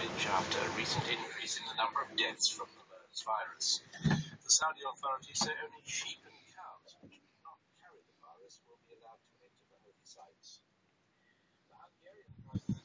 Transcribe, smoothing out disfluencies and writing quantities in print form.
damage after a recent increase in the number of deaths from the MERS virus. The Saudi authorities say only sheep and cows which do not carry the virus will be allowed to enter the holy sites. The Hungarian Prime Minister